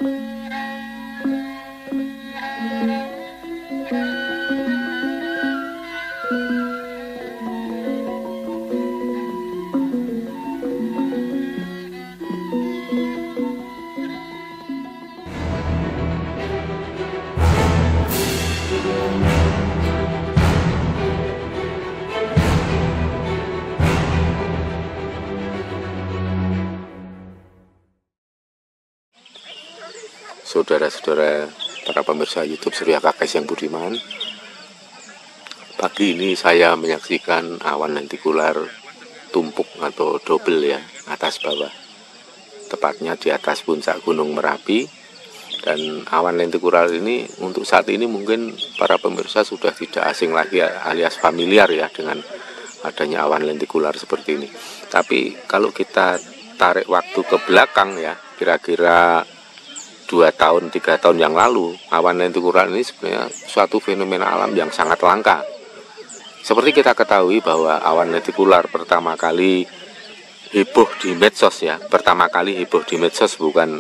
Saudara-saudara para pemirsa YouTube Surya Kakais yang budiman, pagi ini saya menyaksikan awan lentikular tumpuk atau double ya, atas bawah, tepatnya di atas puncak Gunung Merapi. Dan awan lentikular ini untuk saat ini mungkin para pemirsa sudah tidak asing lagi alias familiar ya dengan adanya awan lentikular seperti ini. Tapi kalau kita tarik waktu ke belakang ya, kira-kira 2 tahun, 3 tahun yang lalu, awan lentikular ini sebenarnya suatu fenomena alam yang sangat langka. Seperti kita ketahui bahwa awan lentikular pertama kali heboh di medsos ya, pertama kali heboh di medsos bukan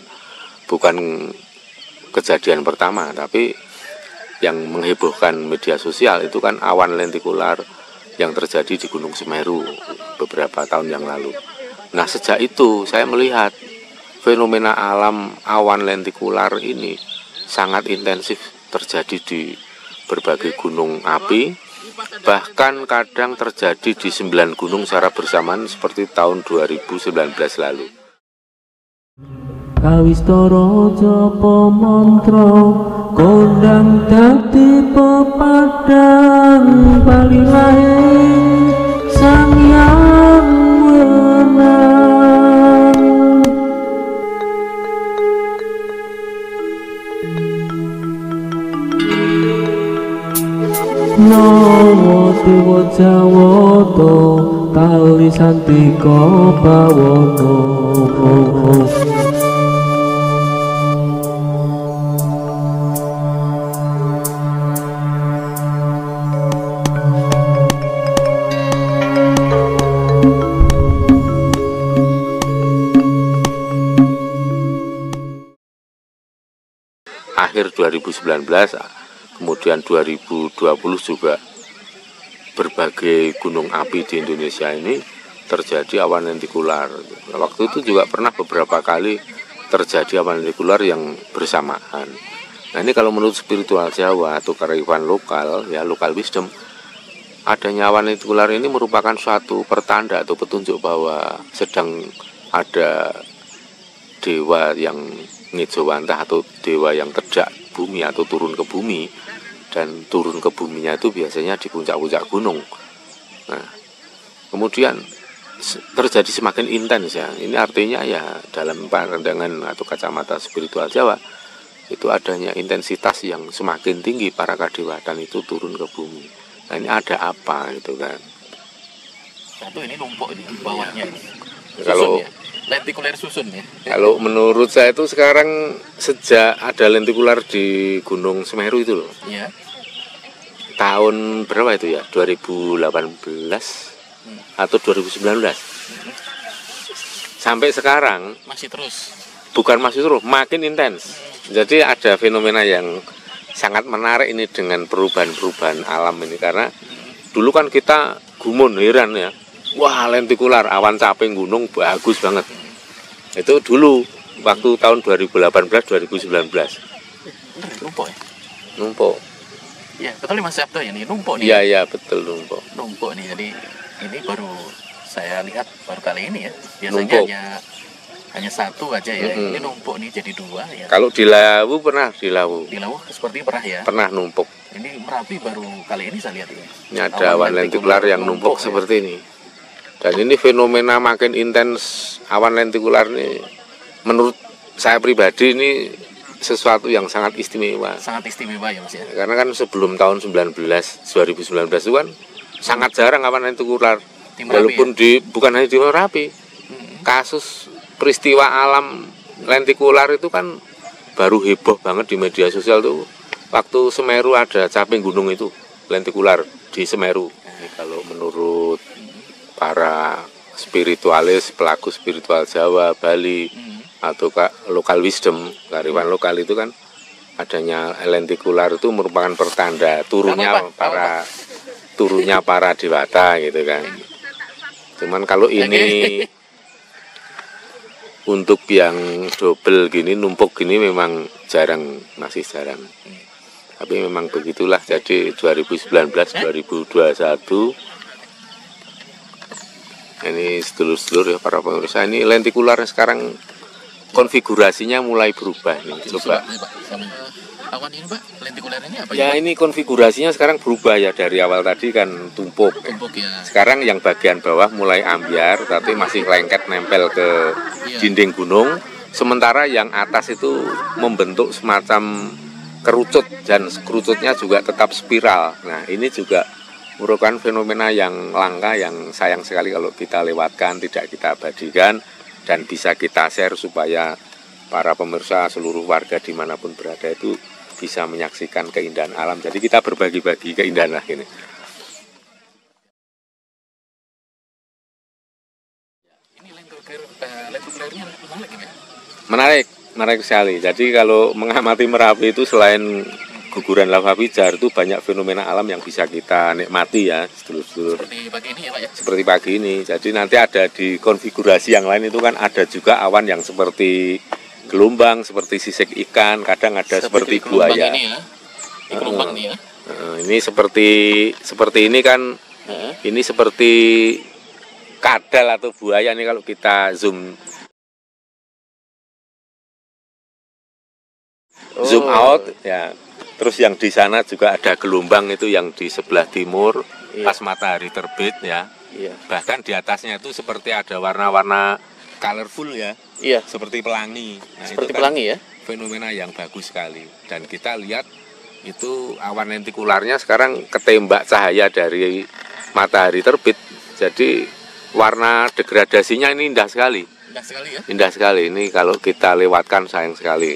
kejadian pertama, tapi yang menghebohkan media sosial itu kan awan lentikular yang terjadi di Gunung Semeru beberapa tahun yang lalu. Nah, sejak itu saya melihat fenomena alam awan lentikular ini sangat intensif terjadi di berbagai gunung api, bahkan kadang terjadi di 9 gunung secara bersamaan seperti tahun 2019 lalu. Kawistara japa mantra kondang dadi pepadang palilahe sang yang menang. Nawa dewa jawata kali santika bawana. Akhir 2019, kemudian 2020 juga berbagai gunung api di Indonesia ini terjadi awan lentikular. Waktu itu juga pernah beberapa kali terjadi awan lentikular yang bersamaan. Nah, ini kalau menurut spiritual Jawa atau kearifan lokal ya, local wisdom, adanya awan lentikular ini merupakan suatu pertanda atau petunjuk bahwa sedang ada dewa yang ngejawantah atau dewa yang terjak bumi atau turun ke bumi, dan turun ke buminya itu biasanya di puncak-puncak gunung. Nah, kemudian terjadi semakin intens ya. Ini artinya ya dalam pandangan atau kacamata spiritual Jawa itu adanya intensitas yang semakin tinggi para kadewatan itu turun ke bumi. Nah, ini ada apa gitu kan? Satu ini numpuk di bawahnya. Kalau ya? Lentikuler susun ya. Kalau menurut saya itu sekarang sejak ada lentikular di Gunung Semeru itu loh. Iya. Tahun berapa itu ya? 2018 atau 2019. Sampai sekarang Masih terus. bukan masih terus, makin intens. Jadi ada fenomena yang sangat menarik ini dengan perubahan-perubahan alam ini, karena dulu kan kita gumun heran ya. Wah, lentikular, awan caping gunung bagus banget. Itu dulu waktu tahun 2018-2019. Numpuk ya? Numpuk. Ya, betul Mas Sabto ya, nih numpuk nih. Iya, iya, betul numpuk. Numpuk nih, jadi ini baru saya lihat baru kali ini ya. Biasanya Numpuk. hanya satu aja ya. Ini numpuk nih jadi 2 ya. Kalau di Lawu pernah di Lawu. Di Lawu seperti pernah ya. Pernah numpuk. Ini Merapi baru kali ini saya lihat ini. Ini ada awan lentikular yang numpuk ya. seperti ini. Dan ini fenomena makin intens awan lentikular ini, menurut saya pribadi ini sesuatu yang sangat istimewa. Sangat istimewa ya Mas ya. Karena kan sebelum tahun 2019 itu kan sangat jarang awan lentikular. Walaupun ya? Bukan hanya di Merapi. Kasus peristiwa alam lentikular itu kan baru heboh banget di media sosial tuh. Waktu Semeru ada caping gunung itu lentikular di Semeru. Ini kalau menurut para spiritualis, pelaku spiritual Jawa, Bali, atau lokal wisdom, kearifan lokal itu kan adanya lentikular itu merupakan pertanda turunnya para dewata gitu kan. Cuman kalau ini untuk yang double gini, numpuk gini memang masih jarang. Tapi memang begitulah, jadi 2019-2021 ini sedulur-sedulur ya para pemirsa, ini lentikular sekarang konfigurasinya mulai berubah nih. Coba. Awan ini Pak, lentikuler ini apa ya? Ini konfigurasinya sekarang berubah ya, dari awal tadi kan tumpuk. Ya. Sekarang yang bagian bawah mulai ambiar, tapi masih lengket nempel ke dinding gunung. Sementara yang atas itu membentuk semacam kerucut, dan kerucutnya juga tetap spiral. Nah, ini juga merupakan fenomena yang langka, yang sayang sekali kalau kita lewatkan, tidak kita abadikan, dan bisa kita share supaya para pemirsa, seluruh warga dimanapun berada itu bisa menyaksikan keindahan alam. Jadi kita berbagi-bagi keindahan lah ini. Ini lentikulernya menarik ya? Menarik sekali. Jadi kalau mengamati Merapi itu selain guguran lava pijar itu banyak fenomena alam yang bisa kita nikmati ya, sedulur-sedulur. Seperti pagi ini ya Pak ya? Seperti pagi ini. Jadi nanti ada di konfigurasi yang lain itu kan ada juga awan yang seperti gelombang, seperti sisik ikan, kadang ada seperti buaya. Ini ya. Di gelombang ini ya. Ini seperti ini kan. Ini seperti kadal atau buaya nih kalau kita zoom out ya. Terus yang di sana juga ada gelombang itu yang di sebelah timur pas matahari terbit ya. Bahkan di atasnya itu seperti ada warna-warna colorful ya. Seperti pelangi. Nah, seperti itu kan pelangi ya. Fenomena yang bagus sekali. Dan kita lihat itu awan lentikularnya sekarang ketembak cahaya dari matahari terbit. Jadi warna degradasinya ini indah sekali. Indah sekali ya. Indah sekali. Ini kalau kita lewatkan sayang sekali.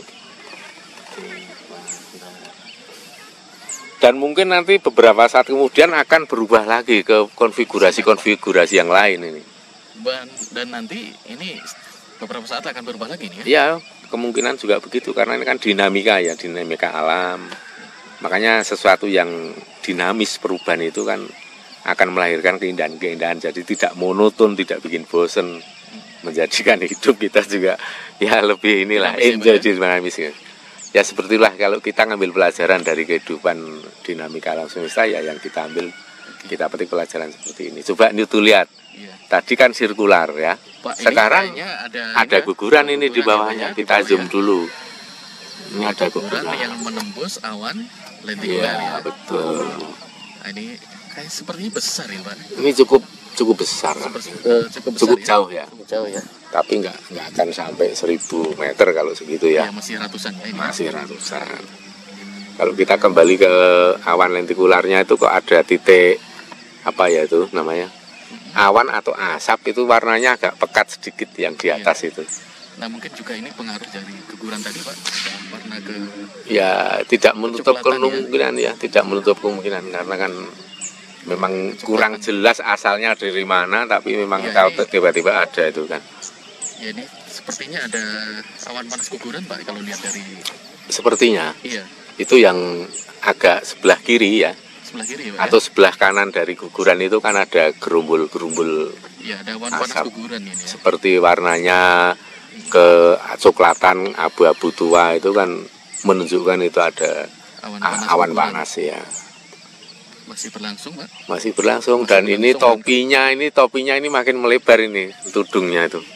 Dan mungkin nanti beberapa saat kemudian akan berubah lagi ke konfigurasi yang lain ini. Dan nanti ini beberapa saat akan berubah lagi nih ya? Iya, kemungkinan juga begitu karena ini kan dinamika alam. Makanya sesuatu yang dinamis, perubahan itu kan akan melahirkan keindahan-keindahan. Jadi tidak monoton, tidak bikin bosen, menjadikan hidup kita juga ya lebih enjoy dinamis ya. Ya sepertilah kalau kita ngambil pelajaran dari kehidupan dinamika alam semesta ya, yang kita ambil, kita petik pelajaran seperti ini. Coba itu lihat, tadi kan sirkular ya. Pak, sekarang ada guguran ini di bawahnya. Kita zoom dulu. Ini ada guguran yang menembus awan lentikuler ya. Betul. Nah, ini kayak sepertinya besar ya Pak. Ini cukup besar. Cukup jauh ya. Jauh ya. Tapi nggak akan sampai 1000 meter kalau segitu ya. Masih ratusan ya ini. Masih ratusan. Kalau kita kembali ke awan lentikularnya itu kok ada titik apa ya itu namanya? Awan atau asap itu warnanya agak pekat sedikit yang di atas itu. Nah mungkin juga ini pengaruh dari guguran tadi Pak, warna ke. Ya tidak menutup kemungkinan ya, tidak menutup kemungkinan karena kan memang kurang jelas asalnya dari mana, tapi memang kalau tiba-tiba ada itu kan. Ya ini sepertinya ada awan panas guguran Pak kalau lihat dari. Sepertinya. Iya. Itu yang agak sebelah kiri ya. Sebelah kiri ya Pak. Atau sebelah kanan dari guguran itu kan ada gerumbul-gerumbul. Iya, ada awan panas guguran ini ya. Seperti warnanya kecoklatan abu-abu tua itu kan menunjukkan itu ada awan panas ya. Masih berlangsung Pak? Masih berlangsung dan ini topinya ini makin melebar ini tudungnya itu.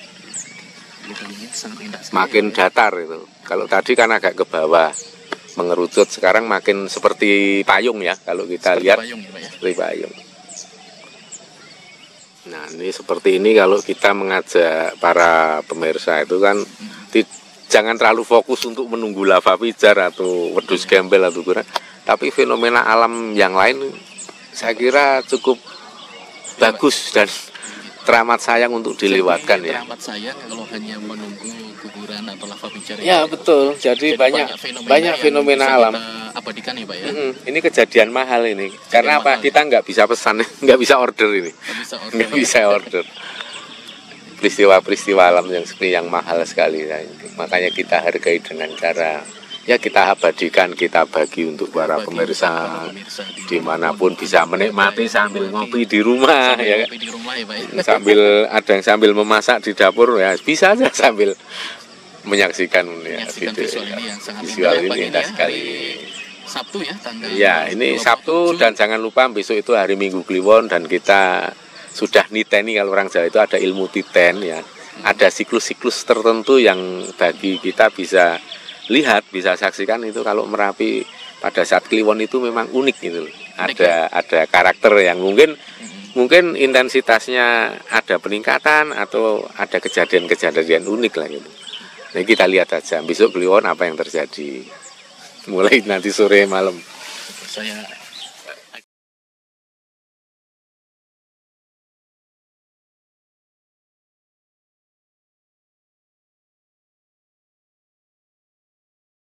Makin datar itu. Kalau tadi kan agak ke bawah mengerucut, sekarang makin seperti payung ya kalau kita lihat. Seperti payung. Nah ini seperti ini kalau kita mengajak para pemirsa itu kan jangan terlalu fokus untuk menunggu lava pijar atau wedus gembel atau kurang. Tapi fenomena alam yang lain saya kira cukup bagus dan teramat sayang untuk dilewatkan ya. Teramat sayang kalau hanya menunggu guguran atau lava pijar. Ya betul. Jadi banyak fenomena alam. Abadikan ya Pak ya. Ini kejadian mahal ini. Karena apa? Kita nggak bisa pesan, nggak bisa order ini. Nggak bisa order. peristiwa-peristiwa alam yang seperti yang mahal sekali. Nah, makanya kita hargai dengan cara ya kita abadikan, kita bagi untuk para pemirsa dimanapun bisa menikmati sambil ngopi di rumah ya, Ngopi di rumah ya Pak ya. sambil ada yang sambil memasak di dapur ya bisa aja sambil menyaksikan ya, Menyaksikan video visual ya. ini yang sangat Visual indah ya Pak ini ini indah ya, sekali. hari Sabtu ya tanggal Ya ini 27. Sabtu dan jangan lupa besok itu hari Minggu Kliwon dan kita sudah niteni, kalau orang Jawa itu ada ilmu titen ya, ada siklus-siklus tertentu yang bagi kita bisa lihat, bisa saksikan itu. Kalau Merapi pada saat Kliwon itu memang unik gitu loh. Ada karakter yang mungkin intensitasnya ada peningkatan atau ada kejadian-kejadian unik lah gitu. Nah kita lihat aja besok Kliwon apa yang terjadi mulai nanti sore malam. Saya